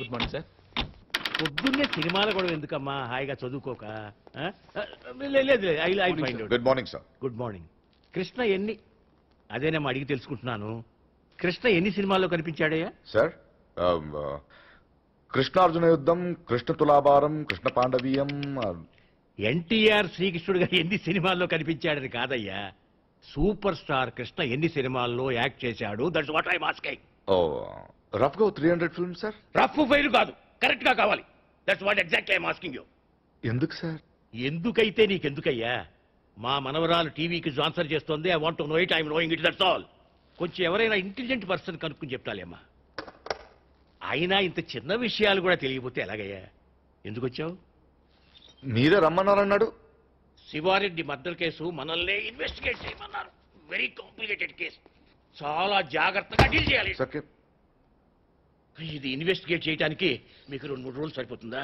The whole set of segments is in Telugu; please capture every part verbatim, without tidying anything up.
Good morning sir. పొద్దున్నే సినిమాలు కూడా ఎందుకమ్మా, హాయిగా చదువుకోక. లేదు, good morning sir. Good morning. Krishna ఎన్ని అదేనేమో అడిగి తెలుసుకుంటున్నాను. కృష్ణ ఎన్ని సినిమాల్లో కనిపించాడయ్యా? సార్ కృష్ణార్జున యుద్ధం, కృష్ణ తులాభారం, కృష్ణ పాండవీయం. ఎన్టీఆర్ శ్రీకృష్ణుడు గారు ఎన్ని సినిమాల్లో కనిపించాడని కాదయ్యా, సూపర్ స్టార్ కృష్ణ ఎన్ని సినిమాల్లో యాక్ట్ చేశాడు. That's what I asking. ఓ రఫ్ గా three hundred film sir. Rough file కాదు, కరెక్ట్ గా కావాలి. That's what exactly I asking you. ఎందుకు సార్? ఎందుకైతే నీకెందుకయ్యా? మా మనవరాలు టీవీకి స్పాన్సర్ చేస్తోంది. I want to know it, I am knowing it, that's all. కొంచెం ఎవరైనా ఇంటెలిజెంట్ పర్సన్ కనుక్కుని చెప్తాలేమ్మా. అయినా ఇంత చిన్న విషయాలు కూడా తెలియకపోతే ఎలాగయ్యా? ఎందుకు వచ్చావు? మీరే రమ్మన్నారన్నాడు. శివారెడ్డి మర్డర్ కేసు మనల్నే ఇన్వెస్టిగేట్ చేయమన్నారు. వెరీ కాంప్లికేటెడ్ కేసు, చాలా జాగ్రత్తగా డీల్ చేయాలి. ఓకే. ఇది ఇన్వెస్టిగేట్ చేయడానికి మీకు రెండు మూడు రోజులు సరిపోతుందా?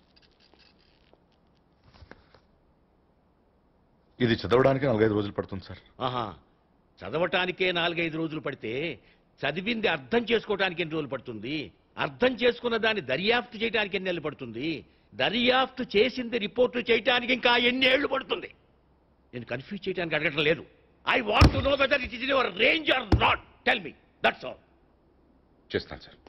ఇది చదవడానికి నాలుగైదు రోజులు పడుతుంది సార్. ఆహా, చదవటానికే నాలుగైదు రోజులు పడితే చదివింది అర్థం చేసుకోవడానికి ఎన్ని రోజులు పడుతుంది? అర్థం చేసుకున్న దాన్ని దర్యాప్తు చేయడానికి ఎన్ని నెలలు పడుతుంది? దర్యాప్తు చేసింది రిపోర్టు చేయడానికి ఇంకా ఎన్ని ఏళ్లు పడుతుంది? నేను కన్ఫ్యూజ్ చేయడానికి అడగటం లేదు. I want to know whether it is in your range or not. Tell me, that's all. చేస్తాను సార్.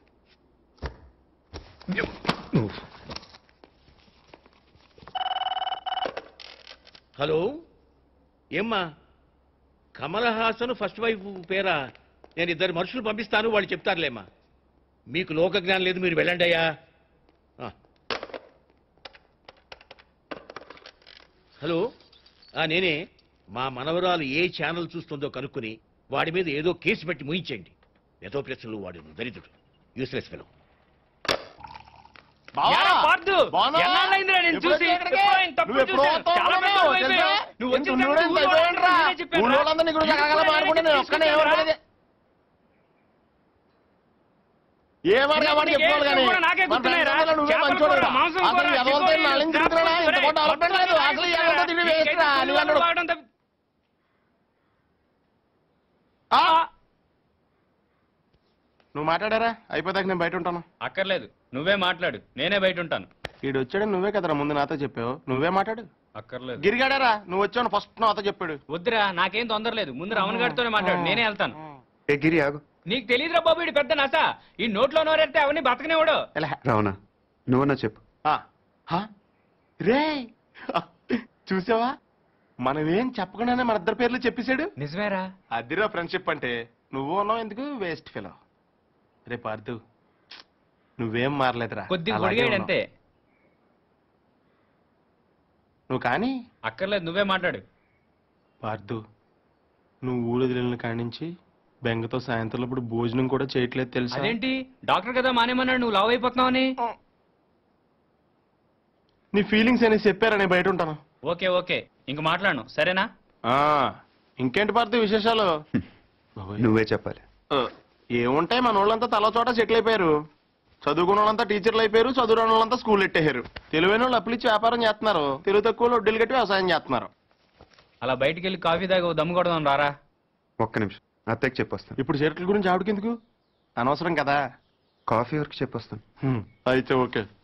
హలో, ఏమ్మా? కమల్ హాసన్ ఫస్ట్ వైఫ్ పేరా? నేను ఇద్దరు మనుషులు పంపిస్తాను, వాళ్ళు చెప్తారులేమ్మా. మీకు లోక జ్ఞానం లేదు, మీరు వెళ్ళండి అయ్యా. హలో, నేనే. మా మనవరాలు ఏ ఛానల్ చూస్తుందో కనుక్కుని వాడి మీద ఏదో కేసు పెట్టి ముయించండి. ఏదో ప్రశ్నలు వాడు దరిద్రుడు, యూస్లెస్ ఫెలో. నువ్వు మాట్లాడారా? అయిపోతాక నేను బయట ఉంటాను. అక్కర్లేదు, నువ్వే మాట్లాడు, నేనే బయట ఉంటాను. వీడు వచ్చాడని నువ్వే కదరా ముందు నాతో చెప్పావు. నువ్వే మాట్లాడు. అక్కర్లేదు. గిరిగాడారా? నువ్వు వచ్చావు ఫస్ట్ నాతో చెప్పాడు. వద్దురా, నాకేం తొందర లేదు. ముందు రమణ గారితోనే మాట్లాడు, నేనే వెళ్తాను. గిరి ఆగు. నీకు తెలియదురా బాబు, వీడు పెద్ద నస. ఈ నోట్లో నోరెడితే అవన్నీ బతకనేవాడు. రావునా, నువ్వన్నా చెప్పు. రే చూసావా, మనమేం చెప్పకుండానే మన ఇద్దరు పేర్లు చెప్పేశాడు. నిజమేరా? అదిరా ఫ్రెండ్షిప్ అంటే. నువ్వు ఉన్నావు ఎందుకు వేస్ట్ ఫెలో. రే పార్థు, నువ్వేం మారలేదురా, కొద్దిగా గొడిగాడు అంతే. నువ్వు కానీ. అక్కర్లేదు, నువ్వే మాట్లాడు. పార్థు, నువ్వు ఊరు వదిలిన కాడి నుంచి బెంగతో సాయంత్రం ఇప్పుడు భోజనం కూడా చేయట్లేదు తెలుసా? అదేంటి, డాక్టర్ కదా మానేమన్నాడు, నువ్వు లావ్ అయిపోతున్నావని. నీ ఫీలింగ్స్ అనేసి చెప్పారా, నేను బయట ఉంటాను. ఓకే ఓకే, ఇంక మాట్లాడను, సరేనా? ఇంకేంటి పార్థు విశేషాలు? నువ్వే చెప్పాలి. ఏముంటాయి, మన వాళ్ళంతా తల చోట సెటిల్ అయిపోయారు. చదువుకున్న వాళ్ళంతా టీచర్లు అయిపోయారు, చదువుకున్న వాళ్ళంతా స్కూల్ ఎట్టేశారు. తెలివైన వాళ్ళు అప్పులు ఇచ్చి వ్యాపారం చేస్తున్నారు, తెలుగు తక్కువ వడ్డీలు కట్టి వ్యవసాయం చేస్తున్నారు. అలా బయటికి వెళ్ళి కాఫీ తాగి దమ్ము కొడదాం రారా. ఒక్క నిమిషం, అత్తయ్యకి చెప్పొస్తాను. ఇప్పుడు షర్ట్ల గురించి ఆవిడకెందుకు? అనవసరం కదా. కాఫీ వరకు చెప్పొస్తాను. అయితే ఓకే.